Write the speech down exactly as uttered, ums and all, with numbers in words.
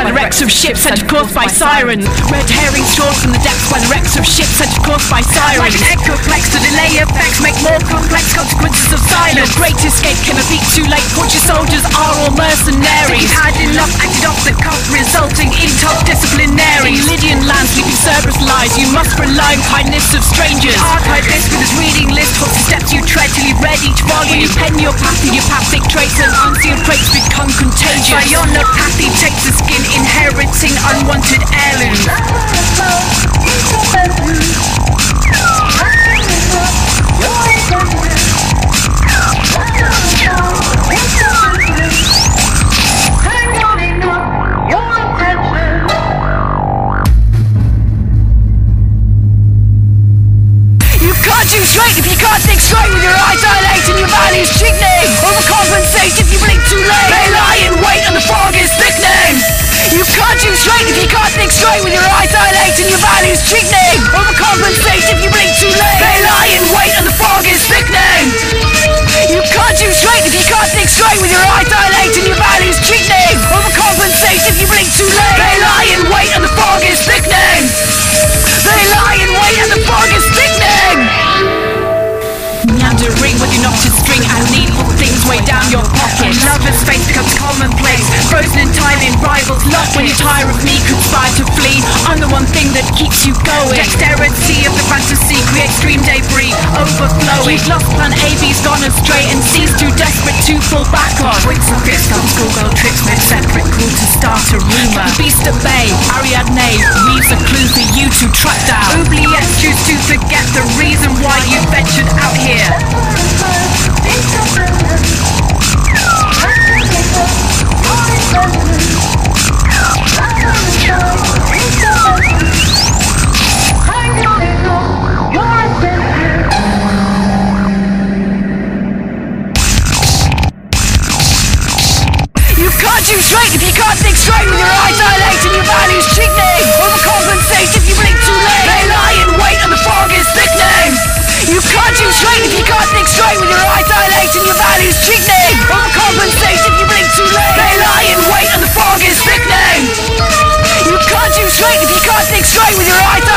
by the wrecks of ships sent of course by sirens. Red herrings drawn from the depths by the wrecks of ships sent of course by sirens. Like an echoplex, the delay effects make more complex consequences of silence. No great escape can be too late. Torture soldiers are all mercenaries. Had enough, acted off the cuff, resulting in tough disciplinaries. In Lydian lands, sleeping Cerberus lies. You must rely on kindness of strangers. Archive this with his reading list. What's the steps you tread till you've read each volume? When you pen your pathopathic traits and unseen traits become contagious. Bionopathy takes the skin, inheriting unwanted heirlooms. You straight if you can't think straight with your eyes dilate and your values cheapening. Overcompensate if you blink too late. They lie in wait and the fog is thickening. You can't shoot straight if you can't think straight with your eyes dilate and your values cheapening. Overcompensate if you blink too late. They lie in wait and the fog is thickening. You can't shoot straight if you can't think straight with your eyes dilate and your values cheapening. Overcompensate if you blink too late. They lie in wait and the fog is thickening. They lie in wait and the fog is thickening. Meandering with your knotted string and needful things way down your pocket. Lover's face becomes commonplace, frozen in time in rivals love. When you tire of me, conspire to flee. I'm the one thing that keeps you going. Dexterity of the fantasy creates dream debris overflowing. You've lost plan A, B's gone astray, and C's too desperate to fall back on. Winks and fits on schoolgirl tricks made separate cool to start a rumour. The beast at bay, Ariadne weaves a clue for you to track down. Oubliette, choose to forget the reason why you ventured out here. You can't shoot straight if you can't think straight with your eyes dilate and your values cheapening. Overcompensate if you blink too late. They lie in wait and the fog is thickening. You can't shoot straight if you can't think straight with your eyes dilate and your values cheapening. Overcompensate if you blink too late. They lie in wait and the fog is thickening. You can't shoot straight if you can't think straight with your eyes dilate.